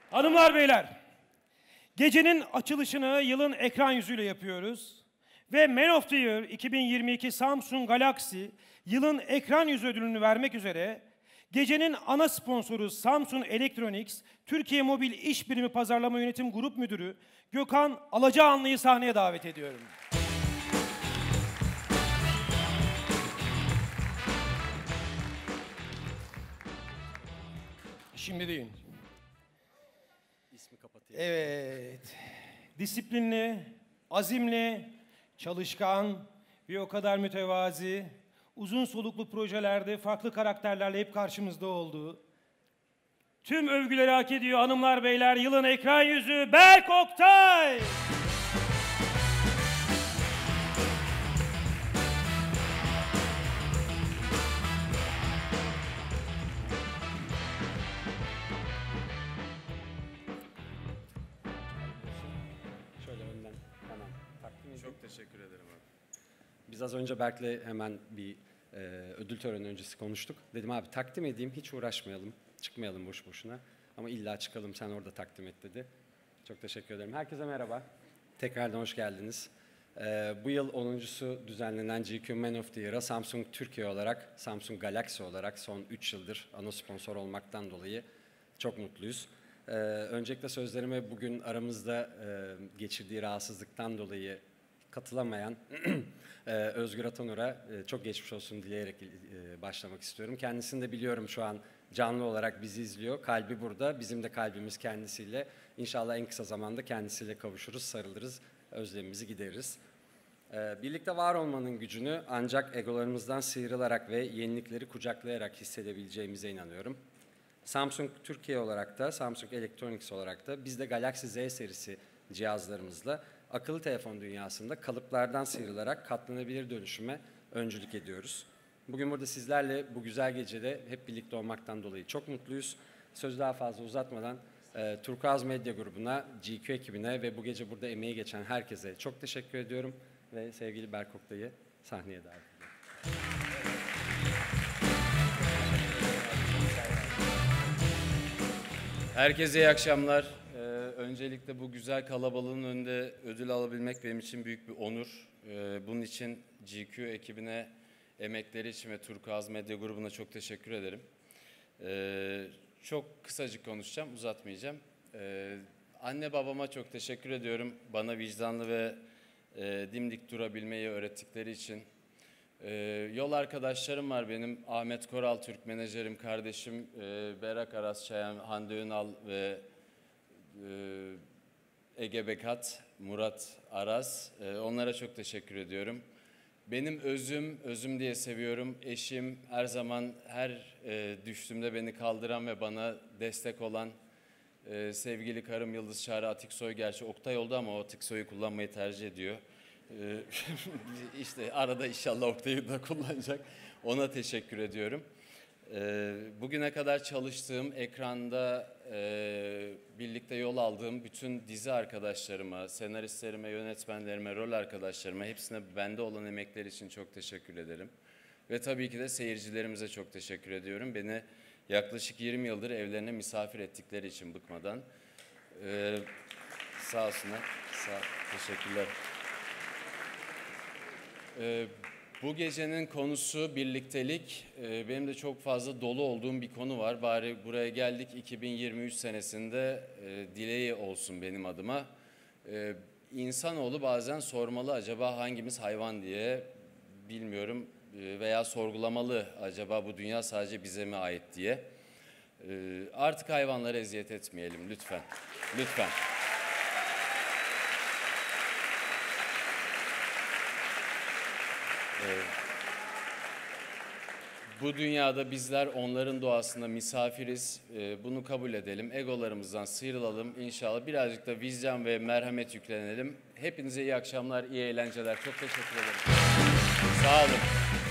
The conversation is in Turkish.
Hanımlar, beyler, gecenin açılışını yılın ekran yüzüyle yapıyoruz. Ve Man of the Year 2022 Samsung Galaxy yılın ekran yüzü ödülünü vermek üzere gecenin ana sponsoru Samsung Electronics, Türkiye Mobil İş Birimi Pazarlama Yönetim Grup Müdürü Gökhan Alacaanlı'yı sahneye davet ediyorum. Şimdi değil. İsmi kapatayım. Evet. Disiplinli, azimli, çalışkan, bir o kadar mütevazi, uzun soluklu projelerde farklı karakterlerle hep karşımızda olduğu, tüm övgüleri hak ediyor hanımlar beyler, yılın ekran yüzü Berk Oktay. Şöyle önden hemen takdim edeyim. Çok teşekkür ederim abi. Biz az önce Berk'le hemen bir ödül töreni öncesi konuştuk. Dedim abi takdim edeyim, hiç uğraşmayalım, çıkmayalım boş boşuna. Ama illa çıkalım, sen orada takdim et dedi. Çok teşekkür ederim. Herkese merhaba. Tekrardan hoş geldiniz. Bu yıl 10.sü düzenlenen GQ Man of the Year'a Samsung Türkiye olarak, Samsung Galaxy olarak son 3 yıldır ana sponsor olmaktan dolayı çok mutluyuz. Öncelikle sözlerime bugün aramızda geçirdiği rahatsızlıktan dolayı katılamayan Özgür Atanur'a çok geçmiş olsun dileyerek başlamak istiyorum. Kendisini de biliyorum, şu an canlı olarak bizi izliyor. Kalbi burada, bizim de kalbimiz kendisiyle. İnşallah en kısa zamanda kendisiyle kavuşuruz, sarılırız, özlemimizi gideririz. Birlikte var olmanın gücünü ancak egolarımızdan sıyrılarak ve yenilikleri kucaklayarak hissedebileceğimize inanıyorum. Samsung Türkiye olarak da, Samsung Electronics olarak da biz de Galaxy Z serisi cihazlarımızla akıllı telefon dünyasında kalıplardan sıyrılarak katlanabilir dönüşüme öncülük ediyoruz. Bugün burada sizlerle bu güzel gecede hep birlikte olmaktan dolayı çok mutluyuz. Sözü daha fazla uzatmadan Turkuaz Medya Grubu'na, GQ ekibine ve bu gece burada emeği geçen herkese çok teşekkür ediyorum. Ve sevgili Berk Oktay'ı sahneye davet ediyorum. Herkese iyi akşamlar. Öncelikle bu güzel kalabalığın önünde ödül alabilmek benim için büyük bir onur. Bunun için GQ ekibine, emekleri için ve Turkuaz Medya Grubu'na çok teşekkür ederim. Çok kısacık konuşacağım, uzatmayacağım. Anne babama çok teşekkür ediyorum. Bana vicdanlı ve dimdik durabilmeyi öğrettikleri için. Yol arkadaşlarım var benim. Ahmet Koral Türk, menajerim, kardeşim Berak Aras Çayan, Hande Ünal ve Ege Bekat, Murat Aras. Onlara çok teşekkür ediyorum. Benim özüm diye seviyorum. Eşim, her zaman her düştüğümde beni kaldıran ve bana destek olan sevgili karım Yıldız Çağrı Atiksoy. Gerçi Oktay oldu ama o Atiksoy'u kullanmayı tercih ediyor. İşte arada inşallah Oktay'ı da kullanacak. Ona teşekkür ediyorum. Bugüne kadar çalıştığım, ekranda birlikte yol aldığım bütün dizi arkadaşlarıma, senaristlerime, yönetmenlerime, rol arkadaşlarıma, hepsine bende olan emekleri için çok teşekkür ederim. Ve tabii ki de seyircilerimize çok teşekkür ediyorum. Beni yaklaşık 20 yıldır evlerine misafir ettikleri için bıkmadan. Sağ olsunlar. Teşekkürler. Bu gecenin konusu birliktelik. Benim de çok fazla dolu olduğum bir konu var. Bari buraya geldik 2023 senesinde dileği olsun benim adıma. İnsanoğlu bazen sormalı, acaba hangimiz hayvan diye, bilmiyorum, veya sorgulamalı, acaba bu dünya sadece bize mi ait diye. Artık hayvanlara eziyet etmeyelim lütfen. Lütfen. Bu dünyada bizler onların doğasında misafiriz. Bunu kabul edelim. Egolarımızdan sıyrılalım. İnşallah birazcık da vizyon ve merhamet yüklenelim. Hepinize iyi akşamlar, iyi eğlenceler. Çok teşekkür ederim. Sağ olun.